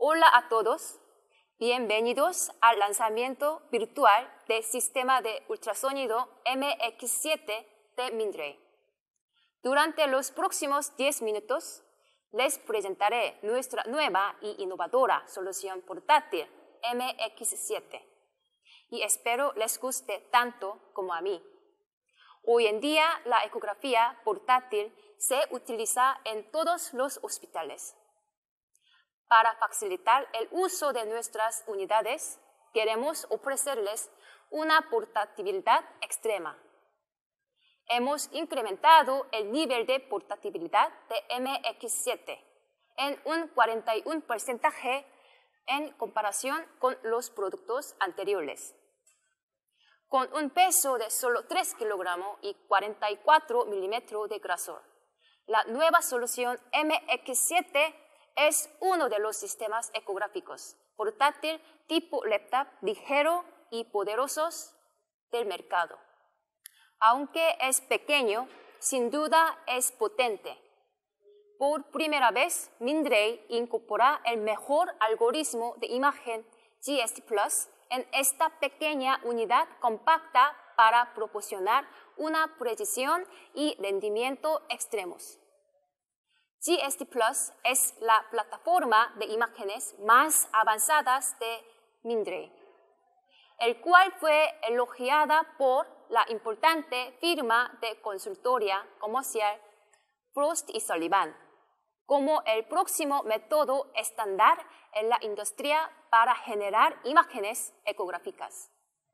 Hola a todos, bienvenidos al lanzamiento virtual del sistema de ultrasonido MX7 de Mindray. Durante los próximos 10 minutos, les presentaré nuestra nueva y innovadora solución portátil MX7 y espero les guste tanto como a mí. Hoy en día, la ecografía portátil se utiliza en todos los hospitales. Para facilitar el uso de nuestras unidades, queremos ofrecerles una portabilidad extrema. Hemos incrementado el nivel de portabilidad de MX7 en un 41% en comparación con los productos anteriores. Con un peso de solo 3 kilogramos y 44 milímetros de grosor, la nueva solución MX7 es uno de los sistemas ecográficos portátil tipo laptop ligero y poderosos del mercado. Aunque es pequeño, sin duda es potente. Por primera vez, Mindray incorpora el mejor algoritmo de imagen GST Plus en esta pequeña unidad compacta para proporcionar una precisión y rendimiento extremos. GST Plus es la plataforma de imágenes más avanzadas de Mindray, el cual fue elogiada por la importante firma de consultoría comercial Frost & Sullivan como el próximo método estándar en la industria para generar imágenes ecográficas.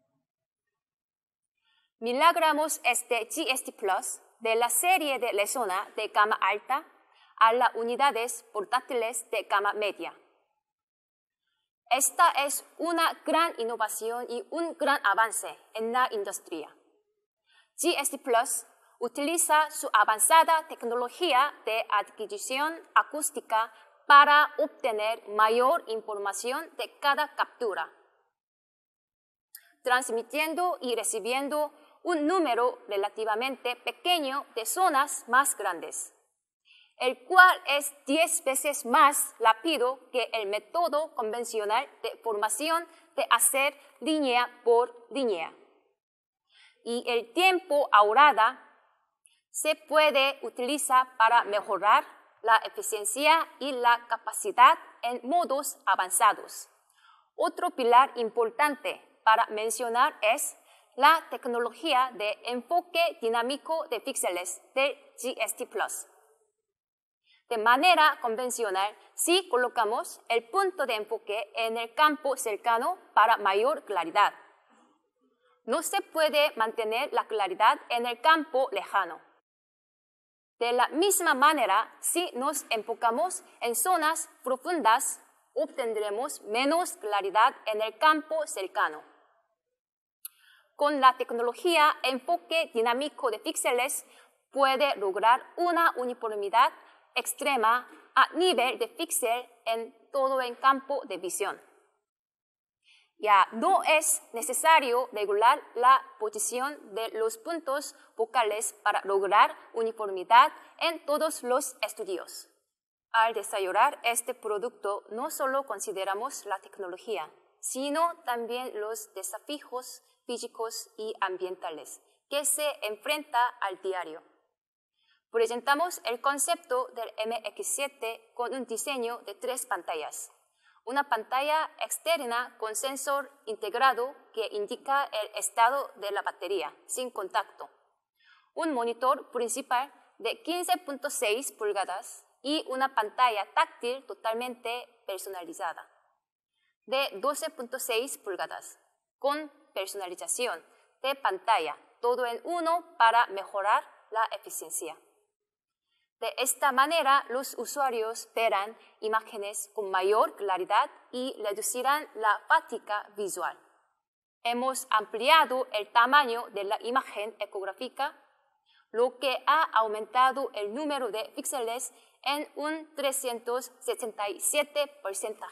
Migramos este GST Plus de la serie de Resona de gama alta a las unidades portátiles de gama media. Esta es una gran innovación y un gran avance en la industria. GST Plus utiliza su avanzada tecnología de adquisición acústica para obtener mayor información de cada captura, transmitiendo y recibiendo un número relativamente pequeño de zonas más grandes, el cual es 10 veces más rápido que el método convencional de formación de hacer línea por línea. Y el tiempo ahorrado se puede utilizar para mejorar la eficiencia y la capacidad en modos avanzados. Otro pilar importante para mencionar es la tecnología de enfoque dinámico de píxeles del GST Plus. De manera convencional, si colocamos el punto de enfoque en el campo cercano para mayor claridad, no se puede mantener la claridad en el campo lejano. De la misma manera, si nos enfocamos en zonas profundas, obtendremos menos claridad en el campo cercano. Con la tecnología enfoque dinámico de píxeles, puede lograr una uniformidad extrema a nivel de píxel en todo el campo de visión. Ya no es necesario regular la posición de los puntos focales para lograr uniformidad en todos los estudios. Al desarrollar este producto, no solo consideramos la tecnología, sino también los desafíos físicos y ambientales que se enfrenta al diario. Presentamos el concepto del MX7 con un diseño de 3 pantallas. Una pantalla externa con sensor integrado que indica el estado de la batería sin contacto. Un monitor principal de 15.6 pulgadas y una pantalla táctil totalmente personalizada de 12.6 pulgadas con personalización de pantalla, todo en uno para mejorar la eficiencia. De esta manera, los usuarios verán imágenes con mayor claridad y reducirán la fatiga visual. Hemos ampliado el tamaño de la imagen ecográfica, lo que ha aumentado el número de píxeles en un 367%.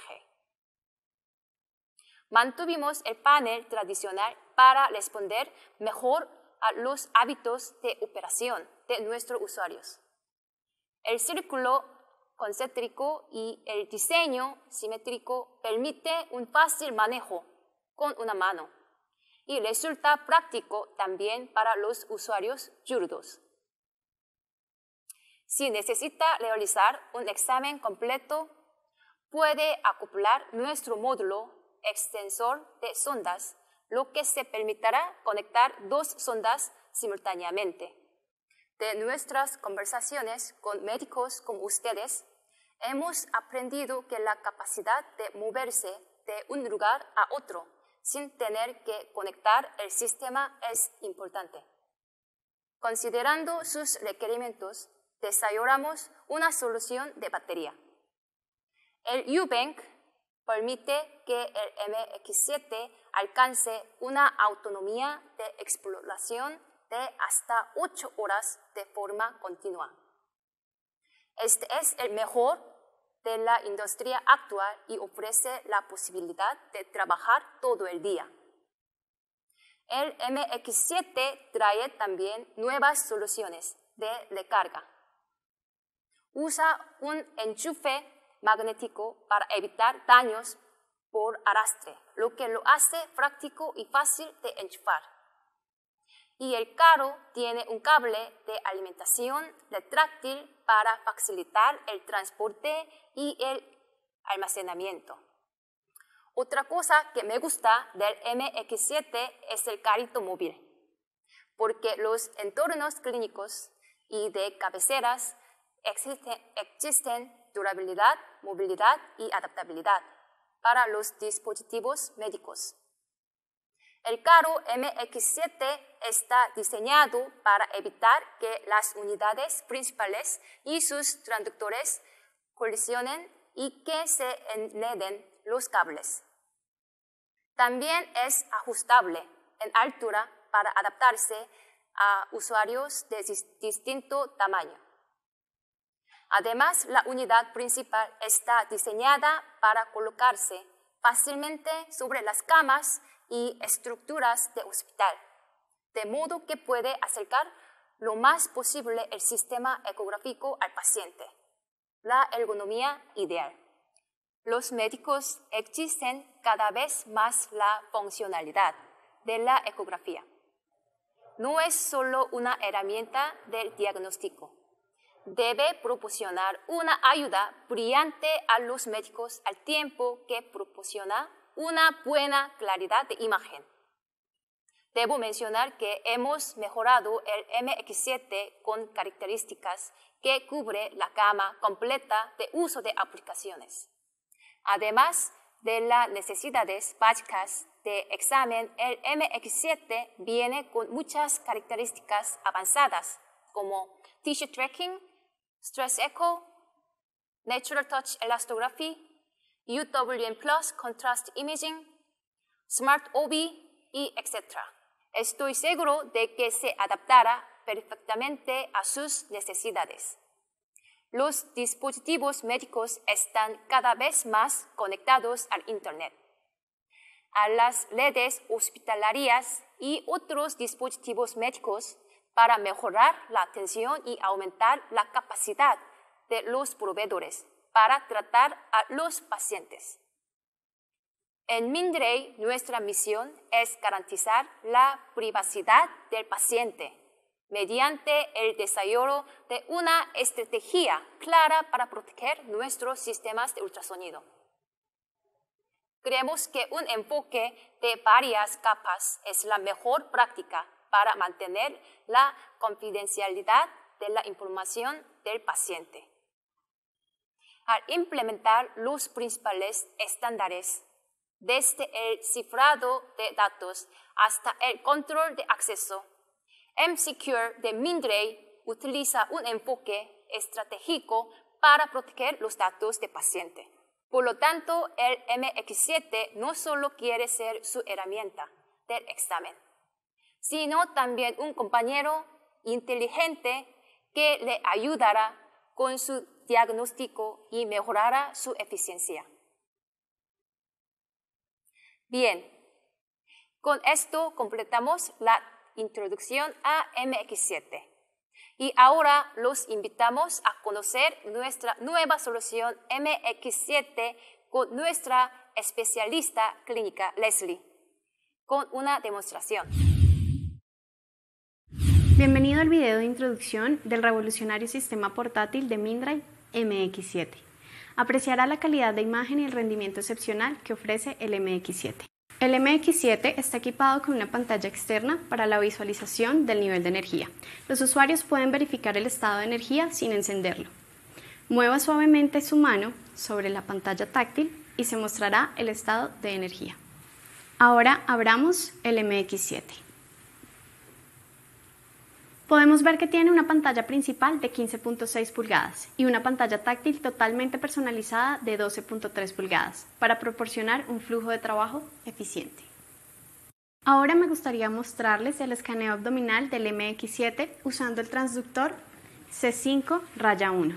Mantuvimos el panel tradicional para responder mejor a los hábitos de operación de nuestros usuarios. El círculo concéntrico y el diseño simétrico permite un fácil manejo con una mano y resulta práctico también para los usuarios zurdos. Si necesita realizar un examen completo, puede acoplar nuestro módulo extensor de sondas, lo que se permitirá conectar 2 sondas simultáneamente. De nuestras conversaciones con médicos como ustedes, hemos aprendido que la capacidad de moverse de un lugar a otro sin tener que conectar el sistema es importante. Considerando sus requerimientos, desarrollamos una solución de batería. El U-Bank permite que el MX7 alcance una autonomía de exploración de hasta 8 horas de forma continua. Este es el mejor de la industria actual y ofrece la posibilidad de trabajar todo el día. El MX7 trae también nuevas soluciones de recarga. Usa un enchufe magnético para evitar daños por arrastre, lo que lo hace práctico y fácil de enchufar. Y el carro tiene un cable de alimentación retráctil para facilitar el transporte y el almacenamiento. Otra cosa que me gusta del MX7 es el carrito móvil, porque los entornos clínicos y de cabeceras existen durabilidad, movilidad y adaptabilidad para los dispositivos médicos. El carro MX7 está diseñado para evitar que las unidades principales y sus transductores colisionen y que se enreden los cables. También es ajustable en altura para adaptarse a usuarios de distinto tamaño. Además, la unidad principal está diseñada para colocarse fácilmente sobre las camas y estructuras de hospital, de modo que puede acercar lo más posible el sistema ecográfico al paciente. La ergonomía ideal. Los médicos exigen cada vez más la funcionalidad de la ecografía. No es solo una herramienta del diagnóstico. Debe proporcionar una ayuda brillante a los médicos al tiempo que proporciona una buena claridad de imagen. Debo mencionar que hemos mejorado el MX7 con características que cubre la gama completa de uso de aplicaciones. Además de las necesidades básicas de examen, el MX7 viene con muchas características avanzadas como tissue tracking, stress echo, natural touch elastography, UWM Plus contrast imaging, smart OB y etc. Estoy seguro de que se adaptará perfectamente a sus necesidades. Los dispositivos médicos están cada vez más conectados al Internet, a las redes hospitalarias y otros dispositivos médicos para mejorar la atención y aumentar la capacidad de los proveedores para tratar a los pacientes. En Mindray, nuestra misión es garantizar la privacidad del paciente mediante el desarrollo de una estrategia clara para proteger nuestros sistemas de ultrasonido. Creemos que un enfoque de varias capas es la mejor práctica para mantener la confidencialidad de la información del paciente. Al implementar los principales estándares, desde el cifrado de datos hasta el control de acceso, MSecure de Mindray utiliza un enfoque estratégico para proteger los datos del paciente. Por lo tanto, el MX7 no solo quiere ser su herramienta del examen, sino también un compañero inteligente que le ayudará con su diagnóstico y mejorará su eficiencia. Bien, con esto completamos la introducción a MX7 Y ahora los invitamos a conocer nuestra nueva solución MX7 con nuestra especialista clínica Leslie, con una demostración. Bienvenido al video de introducción del revolucionario sistema portátil de Mindray MX7. Apreciará la calidad de imagen y el rendimiento excepcional que ofrece el MX7. El MX7 está equipado con una pantalla externa para la visualización del nivel de energía. Los usuarios pueden verificar el estado de energía sin encenderlo. Mueva suavemente su mano sobre la pantalla táctil y se mostrará el estado de energía. Ahora abramos el MX7. Podemos ver que tiene una pantalla principal de 15.6 pulgadas y una pantalla táctil totalmente personalizada de 12.3 pulgadas para proporcionar un flujo de trabajo eficiente. Ahora me gustaría mostrarles el escaneo abdominal del MX7 usando el transductor C5-1.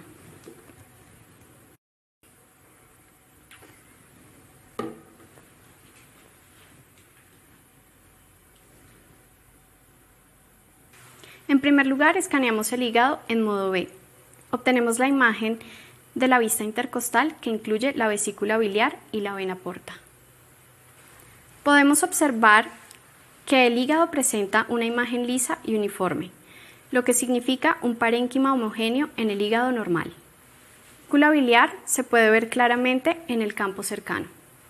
En primer lugar, escaneamos el hígado en modo B. Obtenemos la imagen de la vista intercostal que incluye la vesícula biliar y la vena porta. Podemos observar que el hígado presenta una imagen lisa y uniforme, lo que significa un parénquima homogéneo en el hígado normal. La vesícula biliar se puede ver claramente en el campo cercano.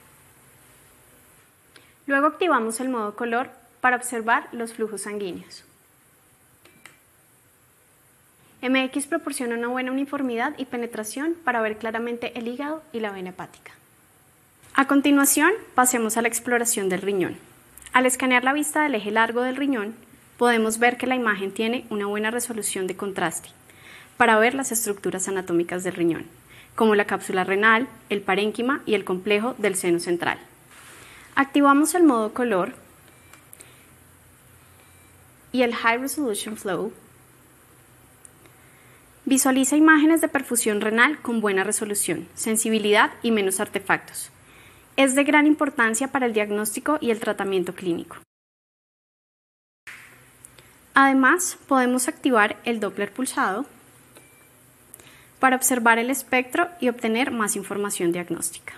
Luego activamos el modo color para observar los flujos sanguíneos. MX proporciona una buena uniformidad y penetración para ver claramente el hígado y la vena hepática. A continuación, pasemos a la exploración del riñón. Al escanear la vista del eje largo del riñón, podemos ver que la imagen tiene una buena resolución de contraste para ver las estructuras anatómicas del riñón, como la cápsula renal, el parénquima y el complejo del seno central. Activamos el modo color y el High Resolution Flow. Visualiza imágenes de perfusión renal con buena resolución, sensibilidad y menos artefactos. Es de gran importancia para el diagnóstico y el tratamiento clínico. Además, podemos activar el Doppler pulsado para observar el espectro y obtener más información diagnóstica.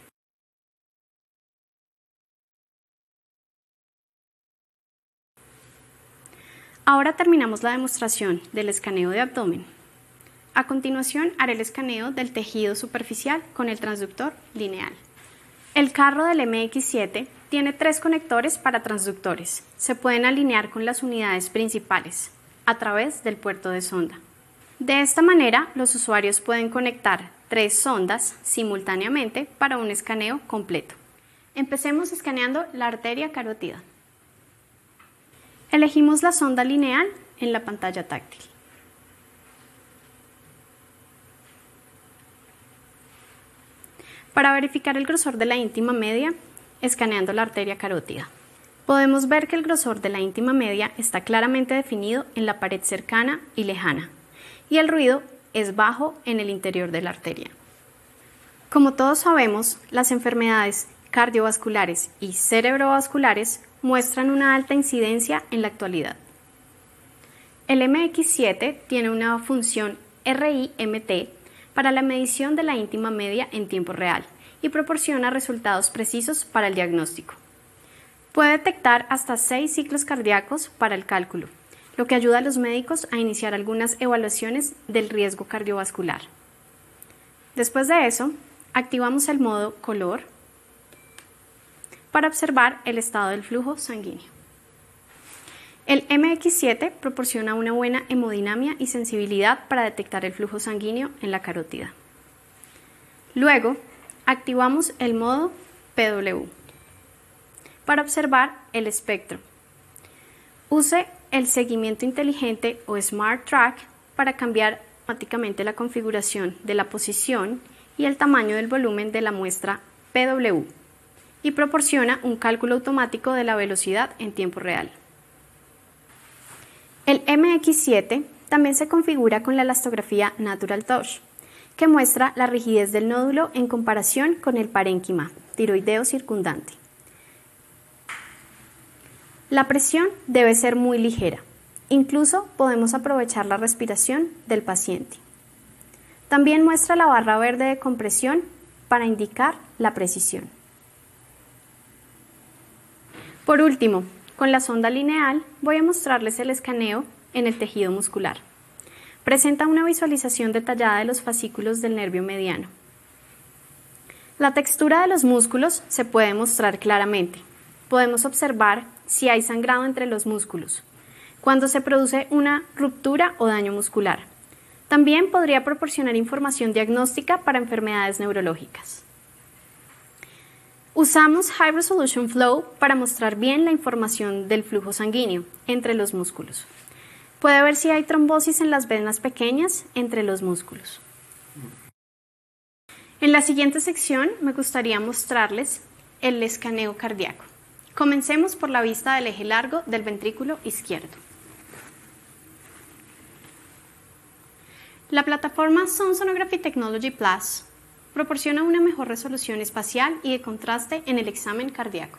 Ahora terminamos la demostración del escaneo de abdomen. A continuación, haré el escaneo del tejido superficial con el transductor lineal. El carro del MX7 tiene 3 conectores para transductores. Se pueden alinear con las unidades principales a través del puerto de sonda. De esta manera, los usuarios pueden conectar 3 sondas simultáneamente para un escaneo completo. Empecemos escaneando la arteria carótida. Elegimos la sonda lineal en la pantalla táctil. Para verificar el grosor de la íntima media, escaneando la arteria carótida. Podemos ver que el grosor de la íntima media está claramente definido en la pared cercana y lejana, y el ruido es bajo en el interior de la arteria. Como todos sabemos, las enfermedades cardiovasculares y cerebrovasculares muestran una alta incidencia en la actualidad. El MX7 tiene una función RIMT para la medición de la íntima media en tiempo real y proporciona resultados precisos para el diagnóstico. Puede detectar hasta 6 ciclos cardíacos para el cálculo, lo que ayuda a los médicos a iniciar algunas evaluaciones del riesgo cardiovascular. Después de eso, activamos el modo color para observar el estado del flujo sanguíneo. El MX7 proporciona una buena hemodinamia y sensibilidad para detectar el flujo sanguíneo en la carótida. Luego, activamos el modo PW para observar el espectro. Use el seguimiento inteligente o Smart Track para cambiar automáticamente la configuración de la posición y el tamaño del volumen de la muestra PW y proporciona un cálculo automático de la velocidad en tiempo real. El MX7 también se configura con la elastografía Natural Touch, que muestra la rigidez del nódulo en comparación con el parénquima tiroideo circundante. La presión debe ser muy ligera, Incluso podemos aprovechar la respiración del paciente. También muestra la barra verde de compresión para indicar la precisión. Por último, con la sonda lineal voy a mostrarles el escaneo en el tejido muscular. Presenta una visualización detallada de los fascículos del nervio mediano. La textura de los músculos se puede mostrar claramente. Podemos observar si hay sangrado entre los músculos, cuando se produce una ruptura o daño muscular. También podría proporcionar información diagnóstica para enfermedades neurológicas. Usamos High Resolution Flow para mostrar bien la información del flujo sanguíneo entre los músculos. Puede ver si hay trombosis en las venas pequeñas entre los músculos. En la siguiente sección me gustaría mostrarles el escaneo cardíaco. Comencemos por la vista del eje largo del ventrículo izquierdo. La plataforma Sound Sonography Technology Plus proporciona una mejor resolución espacial y de contraste en el examen cardíaco.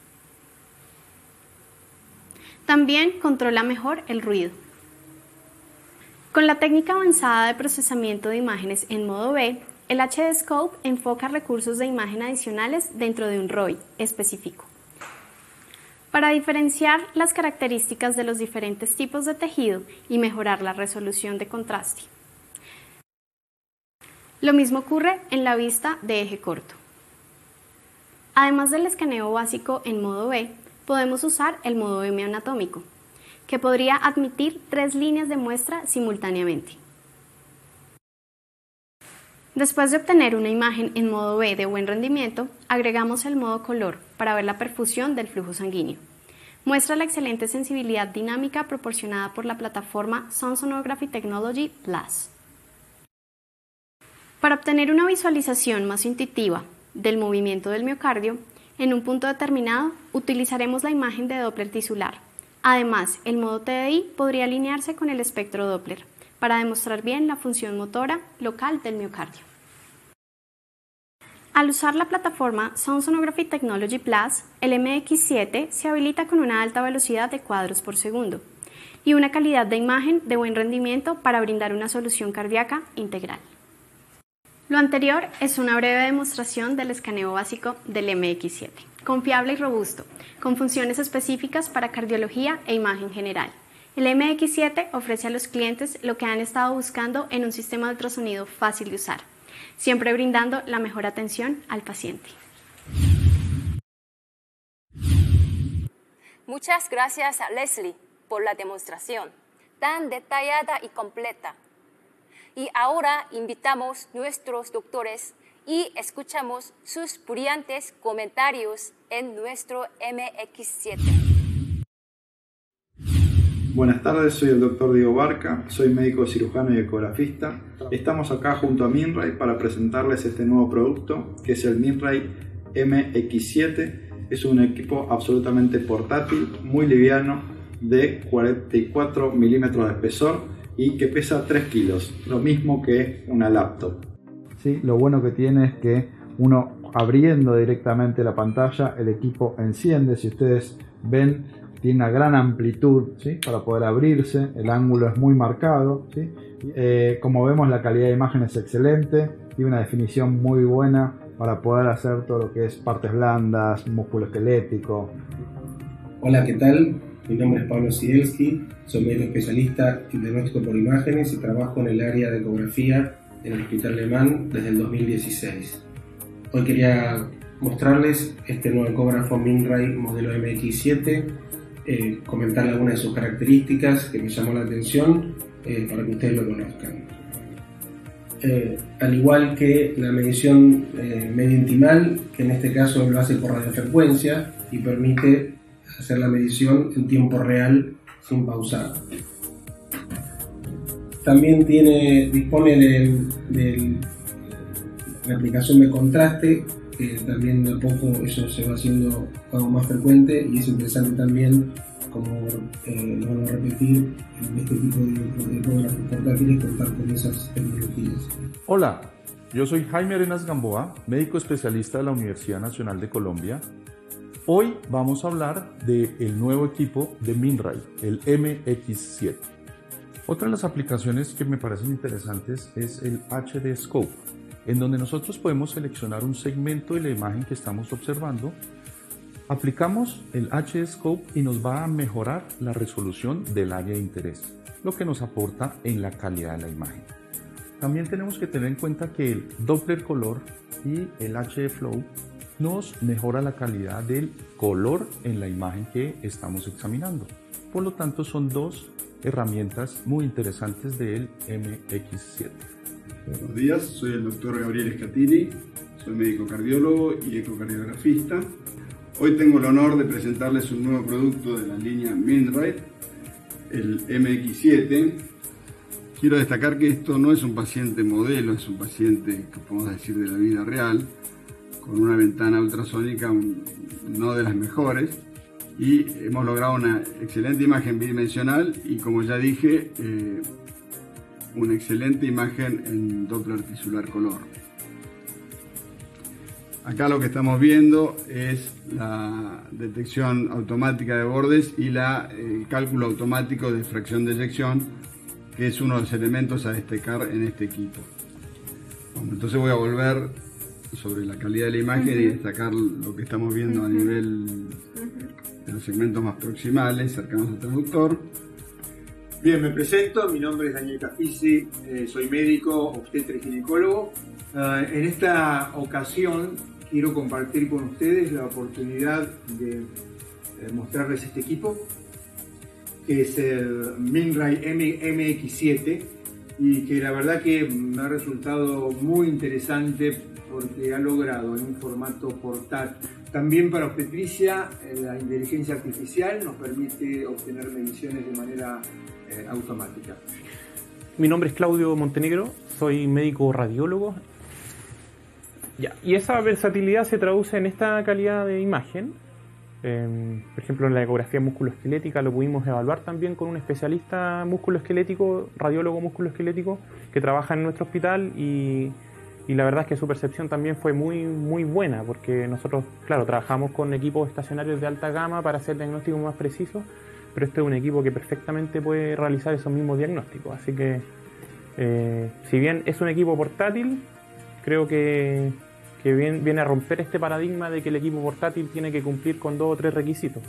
También controla mejor el ruido. Con la técnica avanzada de procesamiento de imágenes en modo B, el HD Scope enfoca recursos de imagen adicionales dentro de un ROI específico. Para diferenciar las características de los diferentes tipos de tejido y mejorar la resolución de contraste. Lo mismo ocurre en la vista de eje corto. Además del escaneo básico en modo B, podemos usar el modo M anatómico, que podría admitir 3 líneas de muestra simultáneamente. Después de obtener una imagen en modo B de buen rendimiento, agregamos el modo color para ver la perfusión del flujo sanguíneo. Muestra la excelente sensibilidad dinámica proporcionada por la plataforma Sound Sonography Technology Plus. Para obtener una visualización más intuitiva del movimiento del miocardio, en un punto determinado utilizaremos la imagen de Doppler tisular. Además, el modo TDI podría alinearse con el espectro Doppler para demostrar bien la función motora local del miocardio. Al usar la plataforma Sound Sonography Technology Plus, el MX7 se habilita con una alta velocidad de cuadros por segundo y una calidad de imagen de buen rendimiento para brindar una solución cardíaca integral. Lo anterior es una breve demostración del escaneo básico del MX7, confiable y robusto, con funciones específicas para cardiología e imagen general. El MX7 ofrece a los clientes lo que han estado buscando en un sistema de ultrasonido fácil de usar, siempre brindando la mejor atención al paciente. Muchas gracias a Leslie por la demostración tan detallada y completa. Y ahora invitamos a nuestros doctores y escuchamos sus brillantes comentarios en nuestro MX7. Buenas tardes, soy el doctor Diego Barca, soy médico cirujano y ecografista. Estamos acá junto a Minray para presentarles este nuevo producto que es el Minray MX7. Es un equipo absolutamente portátil, muy liviano, de 44 milímetros de espesor y que pesa 3 kilos, lo mismo que una laptop. Sí, lo bueno que tiene es que uno abriendo directamente la pantalla, el equipo enciende. Si ustedes ven, tiene una gran amplitud, ¿sí?, para poder abrirse, el ángulo es muy marcado, ¿sí? Como vemos, la calidad de imagen es excelente y una definición muy buena para poder hacer todo lo que es partes blandas, músculo esquelético. Hola, ¿qué tal? Mi nombre es Pablo Sidelski, soy médico especialista en diagnóstico por imágenes y trabajo en el área de ecografía en el Hospital Alemán desde el 2016. Hoy quería mostrarles este nuevo ecógrafo Minray modelo MX7, comentarle algunas de sus características que me llamó la atención para que ustedes lo conozcan. Al igual que la medición medio intimal, que en este caso lo hace por radiofrecuencia y permite hacer la medición en tiempo real sin pausar. También dispone de la aplicación de contraste, que también de a poco eso se va haciendo algo más frecuente y es interesante también, como lo van a repetir, en este tipo de ecógrafos portátiles contar con esas tecnologías. Hoy vamos a hablar del nuevo equipo de Minray, el MX7. Otra de las aplicaciones que me parecen interesantes es el HD Scope, en donde nosotros podemos seleccionar un segmento de la imagen que estamos observando. Aplicamos el HD Scope y nos va a mejorar la resolución del área de interés, lo que nos aporta en la calidad de la imagen. También tenemos que tener en cuenta que el Doppler color y el HD Flow nos mejora la calidad del color en la imagen que estamos examinando. Por lo tanto, son dos herramientas muy interesantes del MX7. Buenos días, soy el doctor Gabriel Scatini, soy médico cardiólogo y ecocardiografista. Hoy tengo el honor de presentarles un nuevo producto de la línea Minray, el MX7. Quiero destacar que esto no es un paciente modelo, es un paciente que podemos decir de la vida real, con una ventana ultrasónica no de las mejores, y hemos logrado una excelente imagen bidimensional y, como ya dije, una excelente imagen en Doppler tisular color. Acá lo que estamos viendo es la detección automática de bordes y el cálculo automático de fracción de eyección, que es uno de los elementos a destacar en este equipo. Bueno, entonces voy a volver sobre la calidad de la imagen y destacar lo que estamos viendo a nivel de los segmentos más proximales, cercanos al traductor. Bien, me presento, mi nombre es Daniel Cafisi, soy médico, obstetra y ginecólogo. En esta ocasión quiero compartir con ustedes la oportunidad de mostrarles este equipo, que es el Minray MX7, y que la verdad que me ha resultado muy interesante porque ha logrado en un formato portátil. También para obstetricia, la inteligencia artificial nos permite obtener mediciones de manera automática. Mi nombre es Claudio Montenegro, soy médico radiólogo. Y esa versatilidad se traduce en esta calidad de imagen. Por ejemplo, en la ecografía musculoesquelética lo pudimos evaluar también con un especialista musculoesquelético, radiólogo musculoesquelético, que trabaja en nuestro hospital, y la verdad es que su percepción también fue muy buena, porque nosotros, claro, trabajamos con equipos estacionarios de alta gama para hacer diagnósticos más precisos, pero este es un equipo que perfectamente puede realizar esos mismos diagnósticos. Así que, si bien es un equipo portátil, creo que viene a romper este paradigma de que el equipo portátil tiene que cumplir con 2 o 3 requisitos.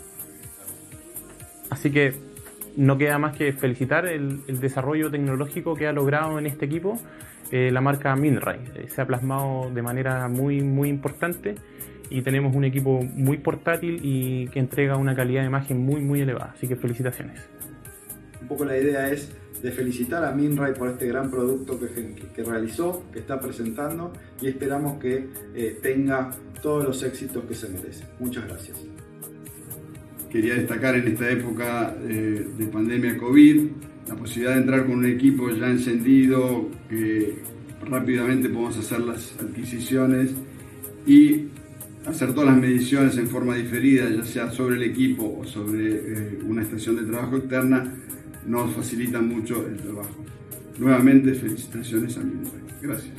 Así que no queda más que felicitar el desarrollo tecnológico que ha logrado en este equipo la marca Minray. Se ha plasmado de manera muy importante, y tenemos un equipo muy portátil y que entrega una calidad de imagen muy elevada. Así que felicitaciones. Un poco la idea es de felicitar a Minray por este gran producto que realizó, que está presentando, y esperamos que tenga todos los éxitos que se merece. Muchas gracias. Quería destacar en esta época de pandemia COVID la posibilidad de entrar con un equipo ya encendido, que rápidamente podemos hacer las adquisiciones y hacer todas las mediciones en forma diferida, ya sea sobre el equipo o sobre una estación de trabajo externa. Nos facilita mucho el trabajo. Nuevamente, felicitaciones a Minray. Gracias.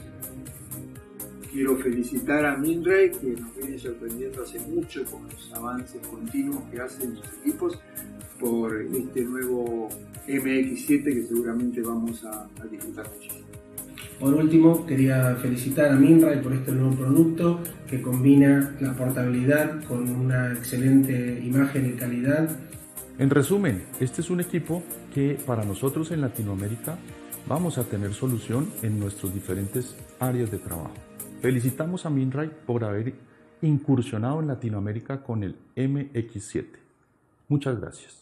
Quiero felicitar a Minray, que nos viene sorprendiendo hace mucho con los avances continuos que hacen sus equipos, por este nuevo MX7 que seguramente vamos a disfrutar muchísimo. Por último, quería felicitar a Minray por este nuevo producto que combina la portabilidad con una excelente imagen y calidad. En resumen, este es un equipo que para nosotros en Latinoamérica vamos a tener solución en nuestras diferentes áreas de trabajo. Felicitamos a Minray por haber incursionado en Latinoamérica con el MX7. Muchas gracias.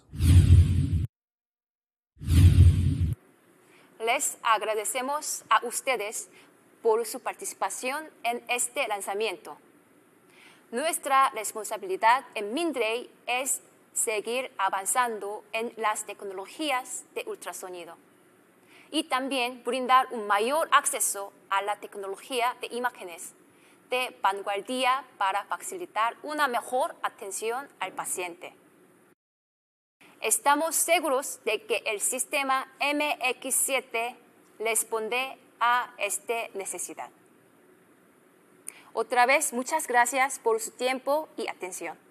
Les agradecemos a ustedes por su participación en este lanzamiento. Nuestra responsabilidad en Minray es seguir avanzando en las tecnologías de ultrasonido y también brindar un mayor acceso a la tecnología de imágenes de vanguardia para facilitar una mejor atención al paciente. Estamos seguros de que el sistema MX7 responde a esta necesidad. Otra vez, muchas gracias por su tiempo y atención.